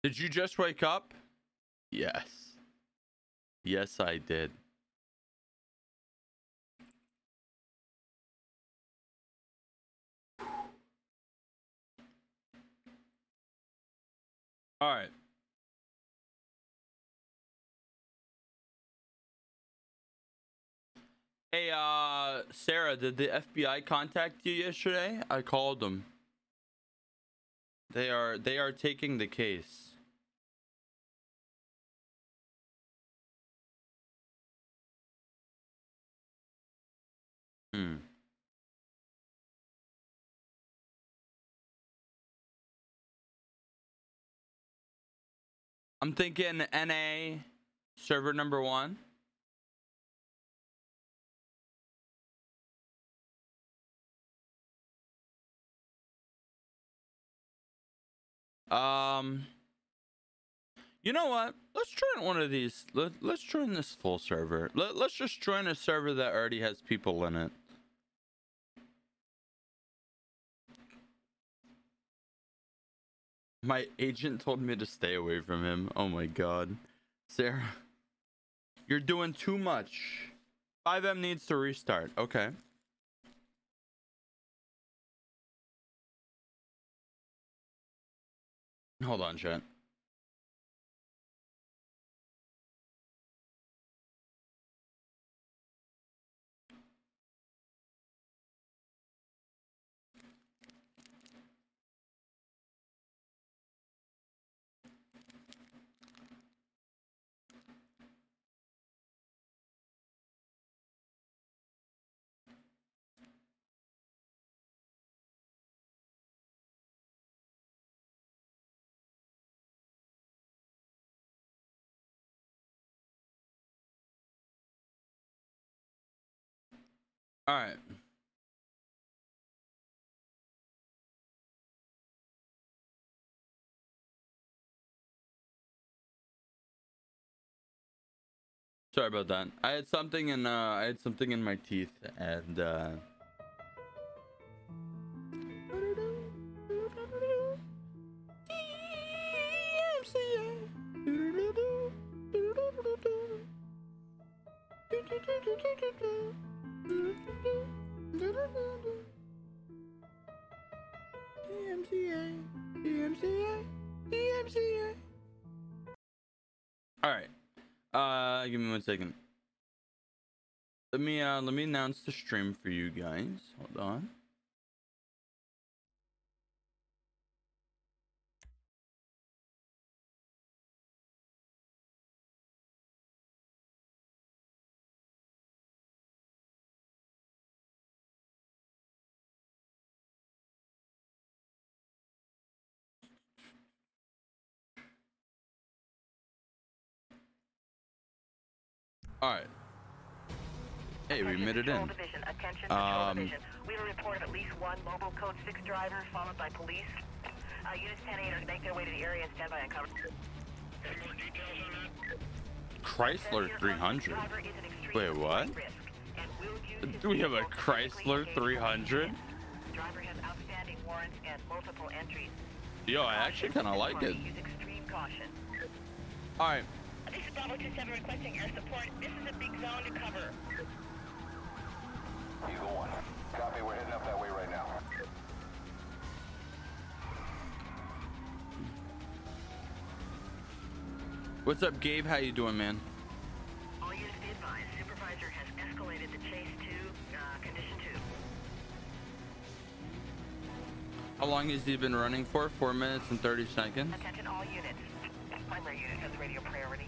Did you just wake up? Yes. Yes, I did. All right. Hey, Sarah, did the FBI contact you yesterday? I called them. They are taking the case. I'm thinking NA server number 1. You know what? Let's join one of these. Let's join this full server. Let's just join a server that already has people in it. My agent told me to stay away from him. Oh my god. Sarah, you're doing too much. 5M needs to restart. Okay. Hold on, chat. All right. Sorry about that. I had something in my teeth and all right. Give me 1 second. Let me announce the stream for you guys. Hold on. All right. Hey, we made it in. Attention, Patrol Division. We have a report of at least one mobile code 6 driver followed by police. Units 10-8 are making their way to the area and stand by and cover. Any more details on that? Chrysler 300. Wait, what? Do we have a Chrysler 300? Driver has outstanding warrants and multiple entries. Yo, I actually kind of like it. Use extreme caution. All right. This is Bravo 27 requesting air support. This is a big zone to cover. Eagle 1. Copy, we're heading up that way right now. What's up, Gabe? How you doing, man? All units be advised. Supervisor has escalated the chase to condition 2. How long has he been running for? 4 minutes and 30 seconds. Attention all units. Primary unit has radio priority.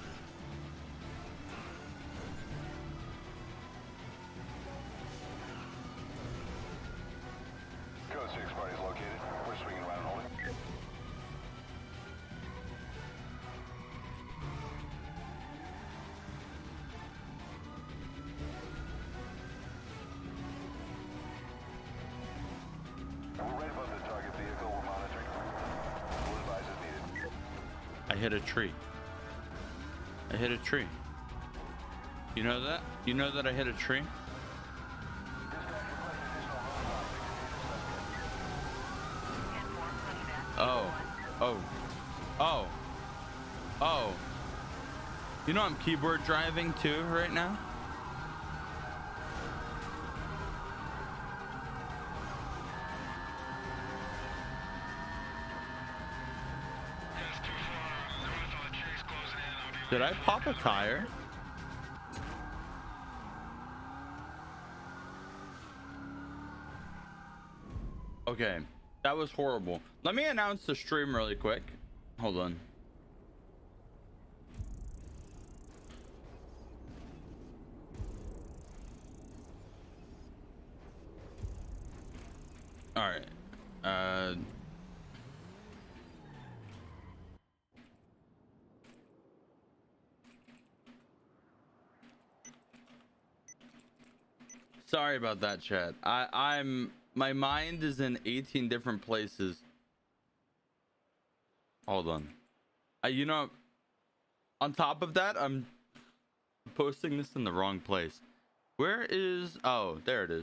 Code 6 party's located. We're swinging around holding. We're right above the target vehicle. We're monitoring. Full advise as needed. I hit a tree. I hit a tree. You know that? You know that I hit a tree? Oh. Oh. Oh. Oh. You know I'm keyboard driving too right now? Did I pop a tire? Okay, that was horrible. Let me announce the stream really quick. Hold on. All right. Sorry about that, chat. My mind is in 18 different places. Hold on. You know, on top of that, I'm posting this in the wrong place. Where is... Oh, there it is.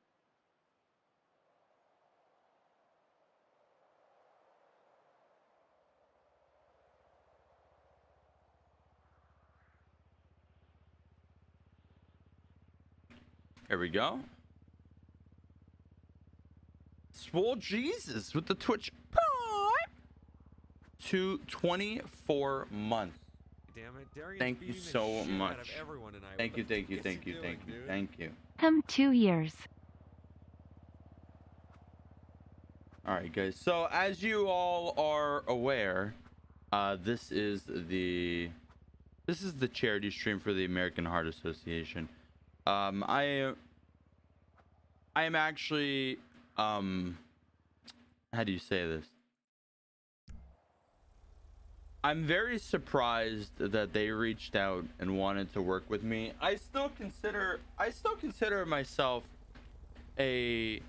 There we go. Swole Jesus with the Twitch Prime to 24 months. Damn it, Darian's Thank you beating the so shit much. out of everyone tonight. Thank you, What the thank you, fuck thank is you, he thank doing, you, dude? thank you. Come 2 years. All right, guys. So as you all are aware, this is the charity stream for the American Heart Association. I am actually how do you say this? I'm very surprised that they reached out and wanted to work with me. I still consider myself a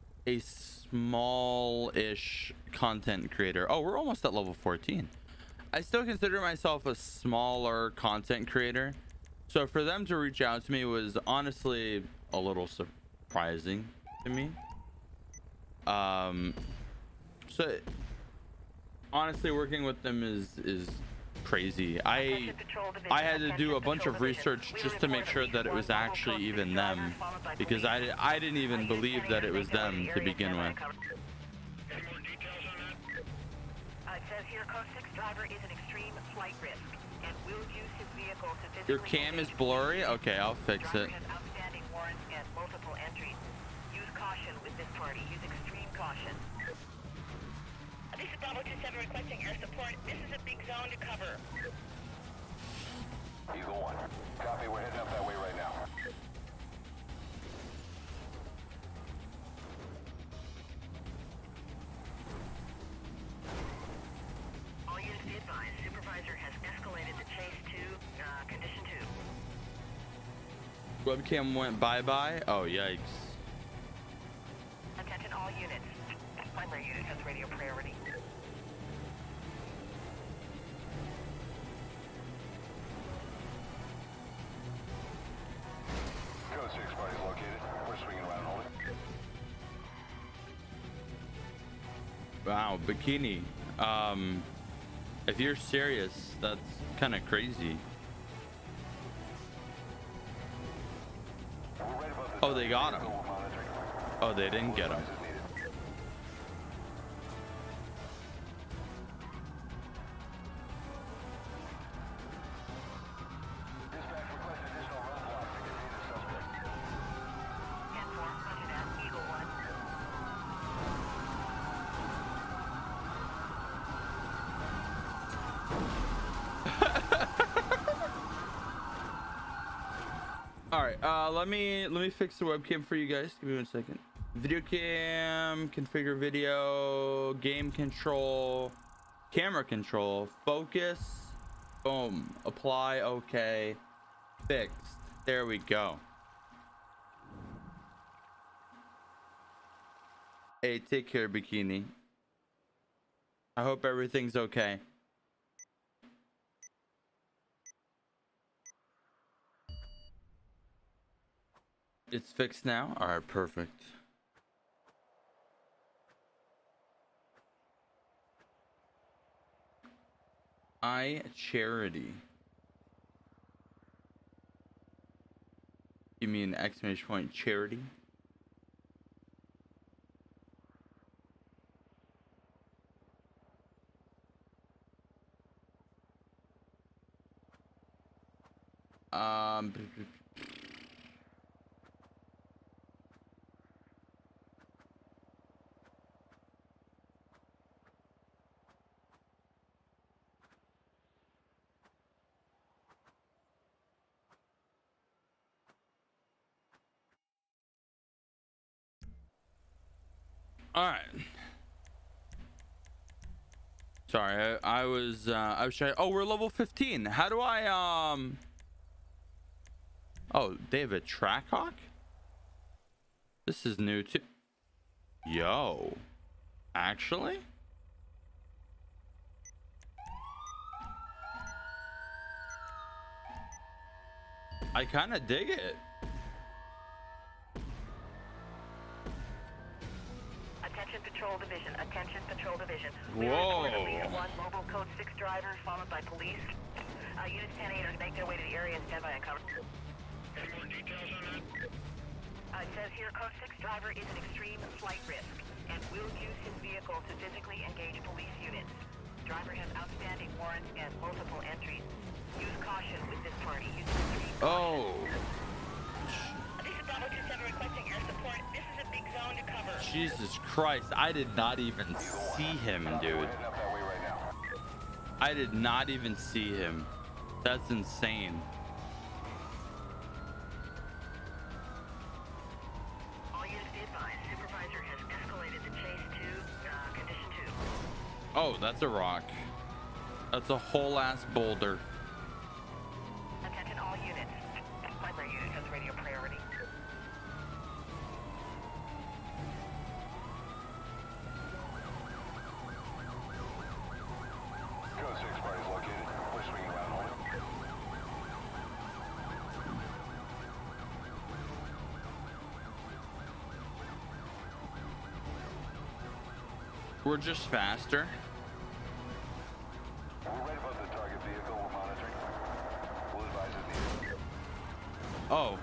small-ish content creator. Oh, we're almost at level 14. I still consider myself a smaller content creator. So for them to reach out to me was honestly a little surprising to me. So honestly, working with them is crazy. I had to do a bunch of research just to make sure that it was actually even them, because I didn't even believe that it was them to begin with. It says here, Code 6 driver is an extreme flight risk and will use his vehicle to physically... Your cam is blurry? Okay, I'll fix it. Driver has outstanding warrants and multiple entries. Use caution with this party. Use extreme caution. This is Bravo 27 requesting air support. This is a big zone to cover. Eagle 1. Copy, we're heading up that way right now. All units be advised. Supervisor has escalated the chase to condition 2. Webcam went bye-bye. Oh, yikes. Attention all units. Primary unit has radio priority. Code 6 party's located. We're swinging around holding. Wow, Bikini. If you're serious, that's kind of crazy. We're right above the Oh, they got him. vehicle we're monitoring. Oh, they didn't get him. Advice is needed. Dispatch request additional roadblocks to contain the suspect. 10-4, roger that. Eagle 1. All right, let me fix the webcam for you guys. Give me 1 second. Video cam, configure video, game control, camera control, focus, boom, apply, okay, fixed. There we go. Hey, take care, Bikini. I hope everything's okay. It's fixed now? All right, perfect. Charity. You mean exclamation point charity? Um. All right. Sorry, I was trying. Oh, we're level 15. How do I Oh, they have a Trackhawk? This is new too. Yo. Actually? I kind of dig it. Attention Patrol Division. Attention Patrol Division. Whoa. We report at least one mobile code 6 driver followed by police. Units 10-8 are make their way to the area and stand by and cover. Any more details on that? It says here code 6 driver is an extreme flight risk and will use his vehicle to physically engage police units. Driver has outstanding warrants and multiple entries. Use caution with this party. Use extreme caution. Oh. This is Bravo 27 requesting air support. This is a big zone to cover. Jesus Christ. I did not even see him, dude. We're heading up that way right now. I did not even see him. That's insane. All units be advised. Supervisor has escalated the chase to condition 2. Oh, that's a rock. That's a whole ass boulder. Attention all units. Primary unit has radio priority. Code 6 party is located. We're swinging around on it. We're just faster. We're right above the target vehicle we're monitoring. We'll advise as needed. Oh.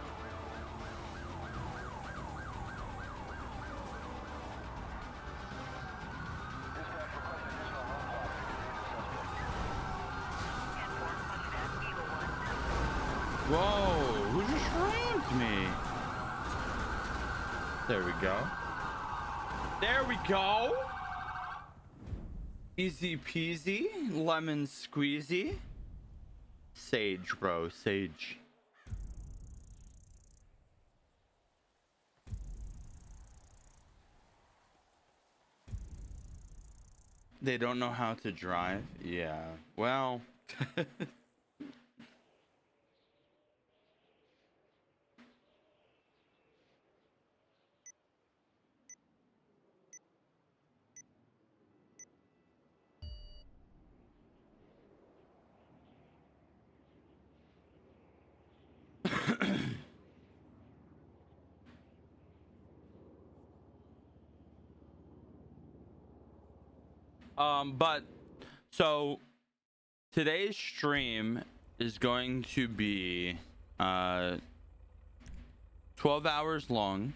Dispatch request additional roadblocks to contain the suspect. 10-4, Eagle 1. Whoa. Who just rammed me? There we go. There we go. Easy peasy. Lemon squeezy. Sage, bro. Sage. They don't know how to drive? Yeah. Well. But so today's stream is going to be 12 hours long.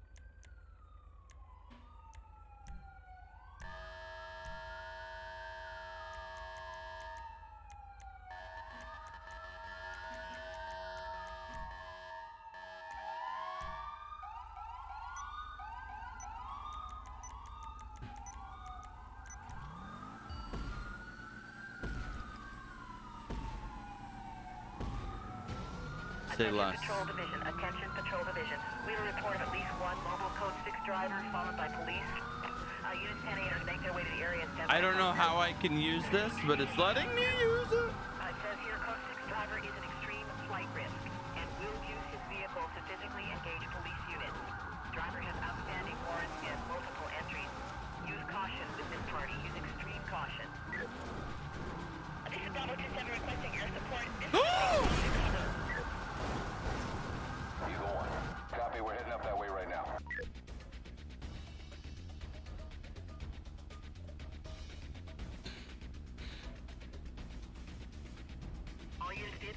Say less. Patrol Division. Attention Patrol Division. We have a report of at least one mobile code 6 driver followed by police. Units 10-8 are make their way to the area and stand by. I don't know how I can use this, but it's letting me use it. It says here code 6 driver is an extreme flight risk and will use his vehicle to physically engage police units. Driver has outstanding warrants and multiple entries. Use caution with this party. Use extreme caution. This is Bravo 27 requesting air support. This is a big zone to cover. Eagle 1. Copy, we're heading up that way right now.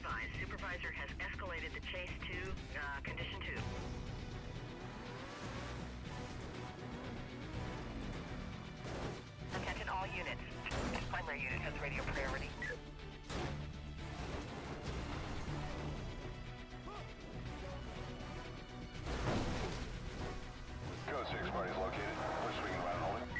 advised, supervisor has escalated the chase to condition 2. Attention all units. Primary unit has radio priority. Code 6 party is located. We're swinging around and holding.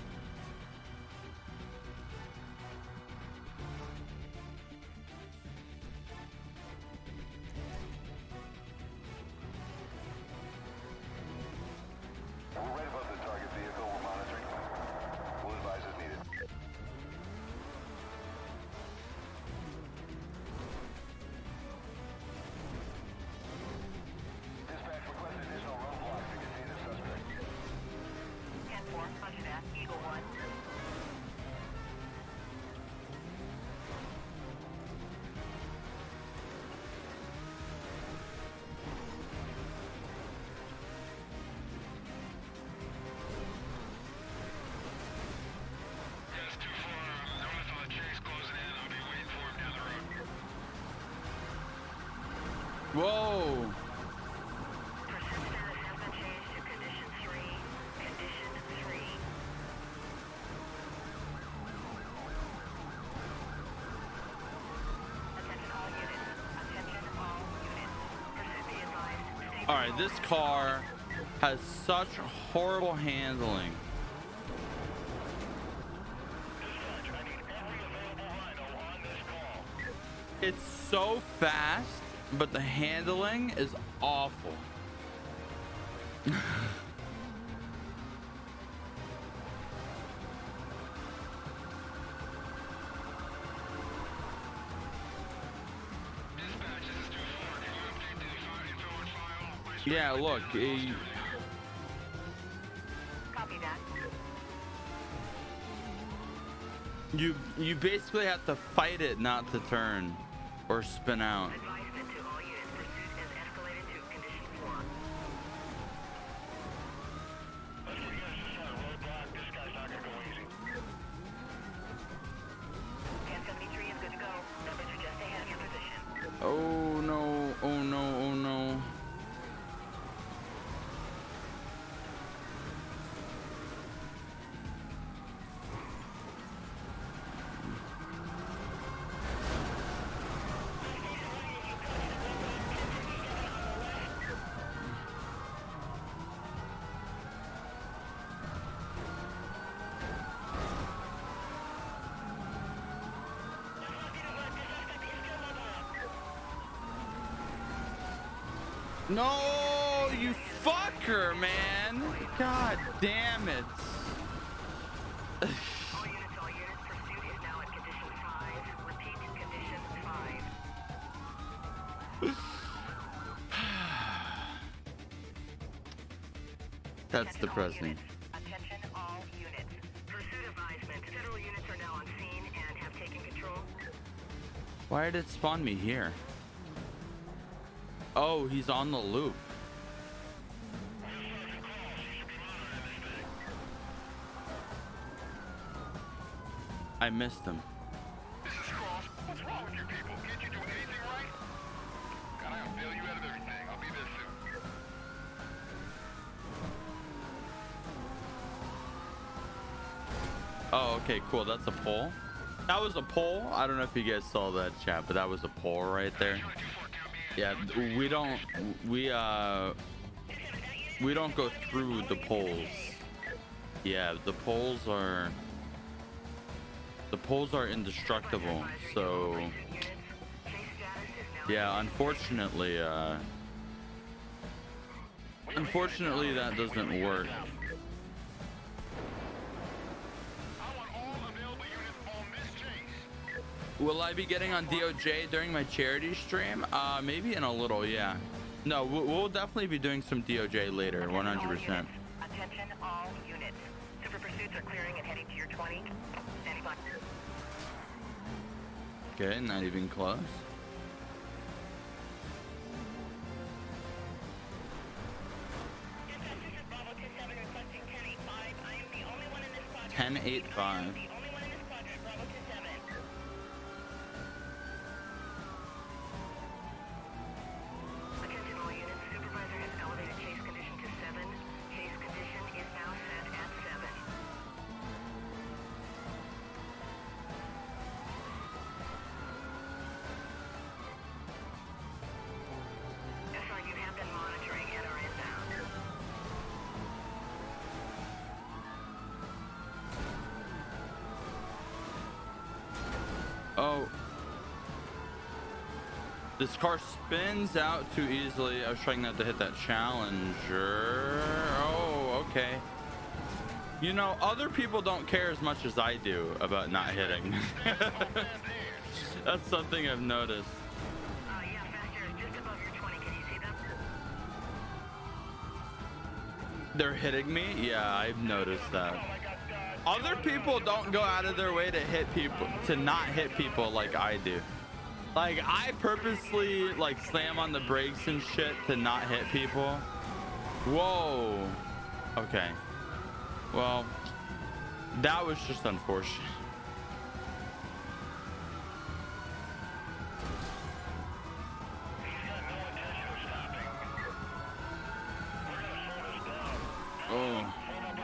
We're right above the target vehicle. We're monitoring. We'll advise as needed. Dispatch request additional roadblocks to contain the suspect. 10-4, roger that. Eagle 1. That's too far north on the chase closing in. I'll be waiting for him down the road. Whoa. Pursuit status has been changed to condition 3. Condition 3. Attention all units. Attention all units. Pursuit be advised. Stay All right, this car has such horrible handling. Dispatch, I need every available rhino on this call. It's so fast, but the handling is awful. Dispatch, this is too far. Can you update the info on file? Yeah, look, Copy that. you basically have to fight it not to turn or spin out. Advisement to all units. Pursuit has escalated to condition 4. Let's get you guys just on a roadblock. This guy's not gonna go easy. 1073 is good to go. Numbers are just ahead of your position. Oh no, oh no, oh no. No, you fucker, man. God damn it. All units, pursuit is now at condition 5. Repeat, condition 5. That's Attention all depressing. units. Attention all units. Pursuit advisement. Federal units are now on scene and have taken control. Why did it spawn me here? Oh, he's on the loop. I missed him. This is Cross. What's wrong with you people? Can't you do anything right? God, I'll bail you out of everything. I'll be there soon. Oh, okay, cool. That's a pole. That was a pole. I don't know if you guys saw that, chat, but that was a pole right there. Yeah, we don't go through the poles. Yeah, the poles are indestructible. So yeah, unfortunately that doesn't work. Will I be getting on DOJ during my charity stream? Maybe in a little, yeah. No, we'll definitely be doing some DOJ later, 100%. Attention all units. Super pursuits are clearing and heading to your 20. Standing by. Okay, not even close. Bravo 27 requesting 1085. I am the only one in this quadrant. 1085. The only one in this quadrant. Bravo 27. Oh. This car spins out too easily. I was trying not to hit that Challenger. Oh, okay. You know, other people don't care as much as I do about not hitting. That's something I've noticed. Yeah, faster. Just above your 20. Can you see them? They're hitting me? Yeah, I've noticed that. Other people don't go out of their way to hit people, to not hit people like I do. Like, I purposely, like, slam on the brakes and shit to not hit people. Whoa. Okay. Well, that was just unfortunate. Oh.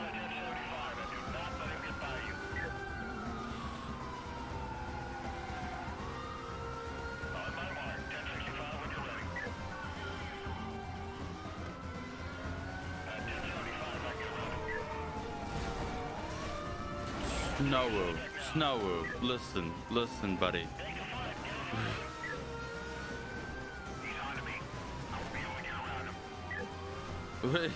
Snowoo, listen, buddy. Wait.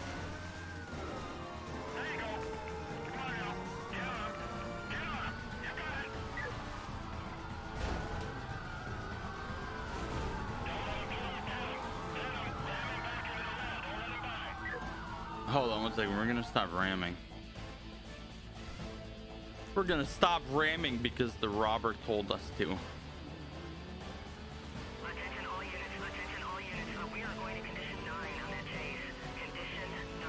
Hold on one second. We're gonna stop ramming. We're gonna stop ramming because the robber told us to. Attention all units. Attention all units. We are going to condition 9 on that chase. Condition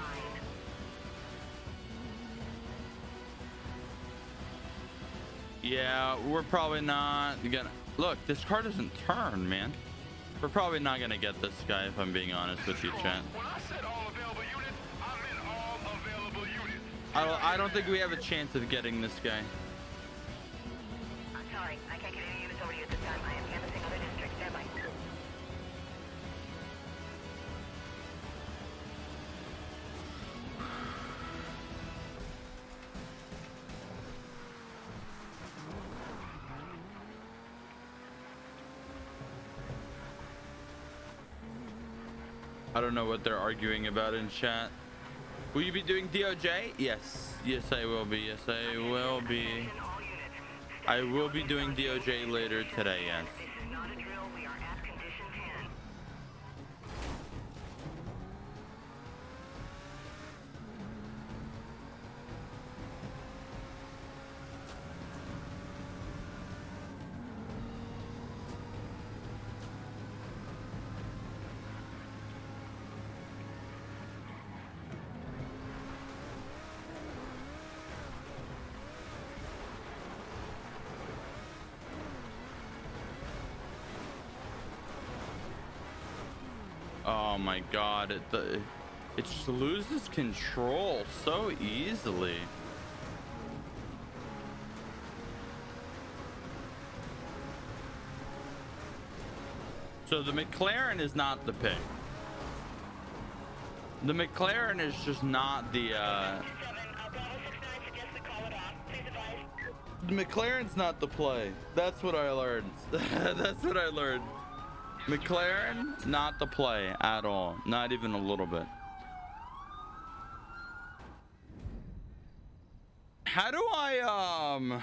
9. Yeah, we're probably not gonna. Look, this car doesn't turn, man. We're probably not gonna get this guy if I'm being honest with you, chat. When I said all available units, I meant all available units. I don't think we have a chance of getting this guy. I'm sorry. I can't get any units over to you at this time. I am canvassing other districts. Stand by. I don't know what they're arguing about in chat. Will you be doing DOJ? Yes. Yes, I will be. Yes, I will be. I will be doing DOJ later today, yes. This is not a drill. We are at condition 10. Oh my god, it just loses control so easily. So the McLaren is not the pick. The McLaren is just not the the McLaren's not the play. That's what I learned. That's what I learned. McLaren, not the play at all. Not even a little bit. How do I,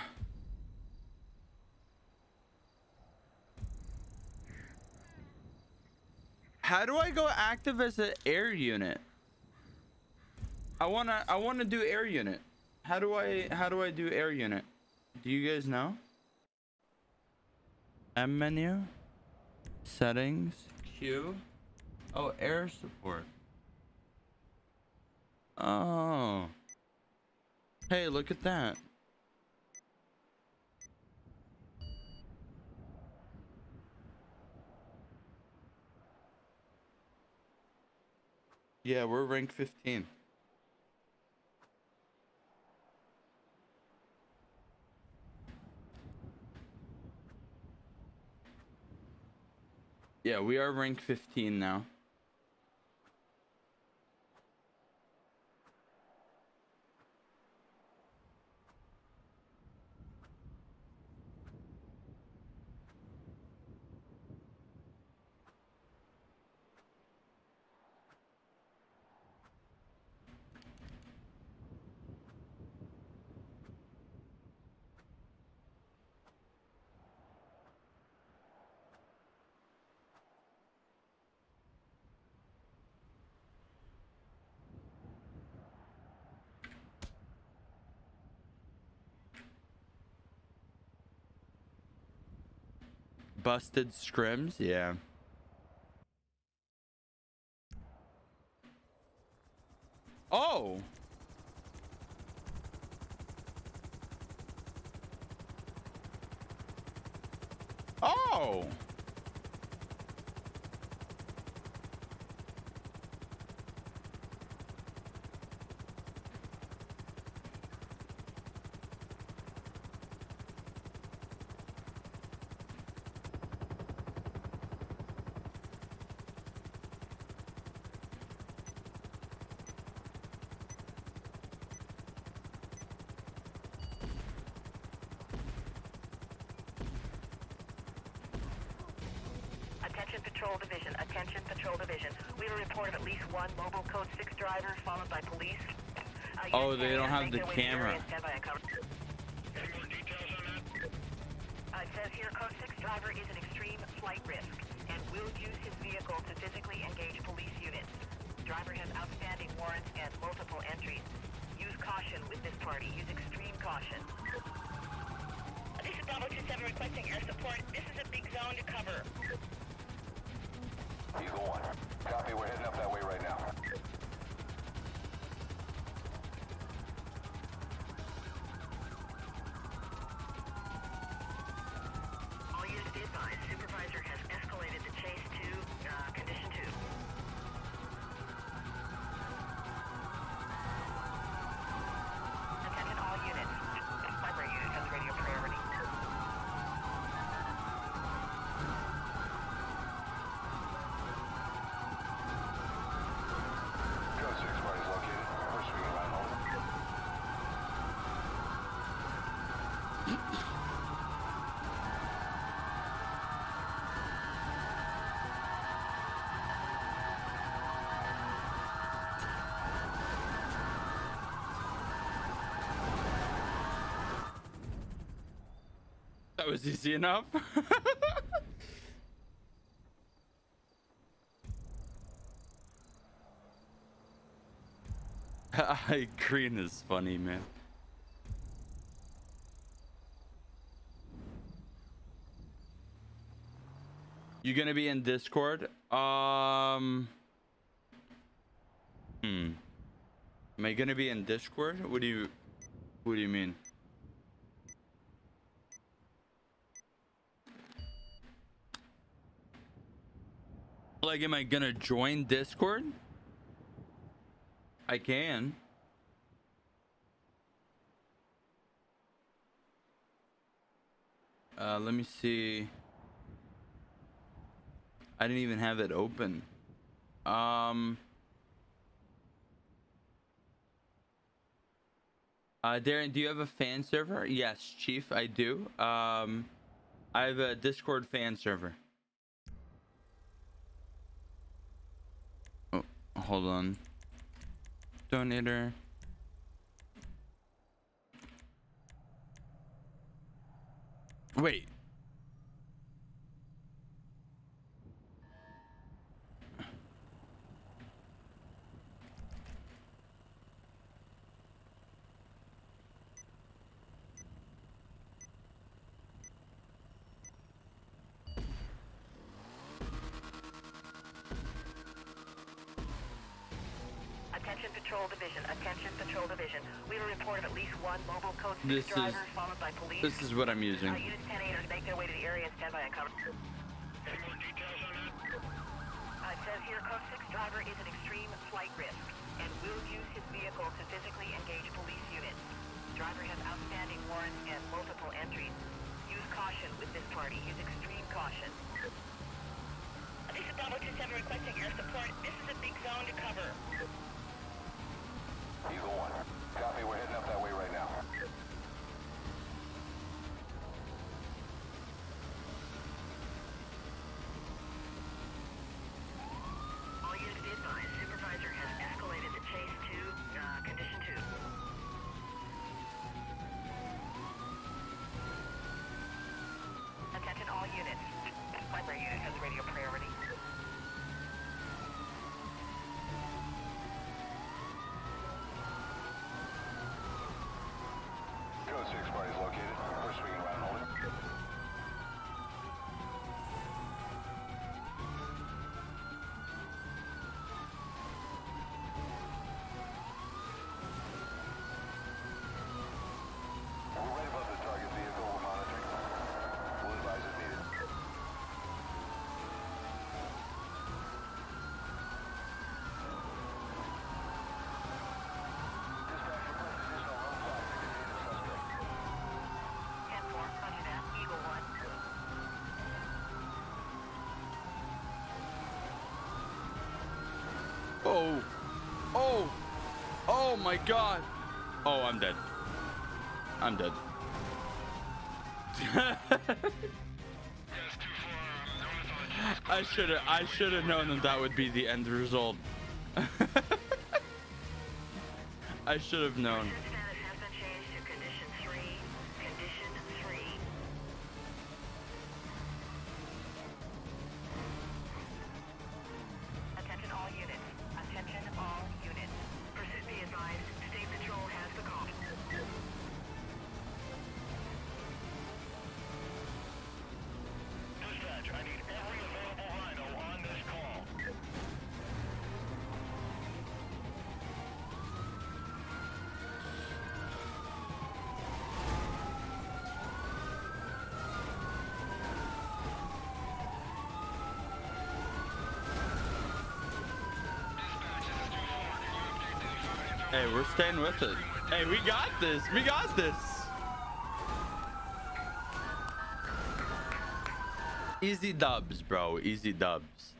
how do I go active as an air unit? I wanna do air unit. How do I do air unit? Do you guys know? M menu? Settings, Q. Oh, air support. Oh. Hey, look at that. Yeah, we're rank 15. Yeah, we are rank 15 now. Busted scrims, yeah. Oh! Oh! Attention Patrol Division. Attention Patrol Division. We have a report of at least one mobile code 6 driver followed by police. Oh, they don't have the camera. Stand by and cover. Any more details on that? It says here code 6 driver is an extreme flight risk and will use his vehicle to physically engage police units. Driver has outstanding warrants and multiple entries. Use caution with this party. Use extreme caution. This is Bravo 27 requesting air support. This is a big zone to cover. Eagle 1. Copy, we're heading up that way right now. All units be advised. Supervisor has escalated the chase to condition 2. Attention all units. Primary unit has radio priority. Code 6 party's located. We're swinging around over. That was easy enough. Green is funny, man. You gonna be in Discord? Am I gonna be in Discord? What do you mean? Like, am I gonna join Discord? I can. Let me see. I didn't even have it open. Darren, do you have a fan server? Yes, Chief, I do. I have a Discord fan server. Oh, hold on. Donator. Wait. Attention Patrol Division. Attention Patrol Division. We have a report of at least one mobile code 6 This driver is- followed by police. This is what I'm using. Units 10-8 are to make their way to the area and stand by and cover. Any more details on that? It says here code 6 driver is an extreme flight risk and will use his vehicle to physically engage police units. Driver has outstanding warrants and multiple entries. Use caution with this party. Use extreme caution. This is Bravo 27 requesting air support. This is a big zone to cover. Eagle 1. Copy, we're heading up that way right now. All units be advised. Supervisor has escalated the chase to condition 2. Attention all units. Primary unit has radio priority. Code 6 party's located. We're swinging around over. Oh. Oh. Oh my god. Oh, I'm dead. I'm dead. I should have known that would be the end result. I should have known. Status has been changed to condition 3. Condition 3. Attention all units. Attention all units. Pursuit be advised. State Patrol has the call. Dispatch, I need every available rhino on this call. Hey, we're staying with it. Hey, we got this. We got this. Easy dubs, bro. Easy dubs.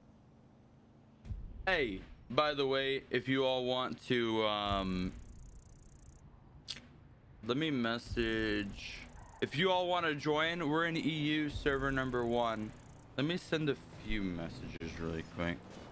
Hey, by the way, if you all want to, let me message. If you all want to join, we're in EU server number 1. Let me send a few messages really quick.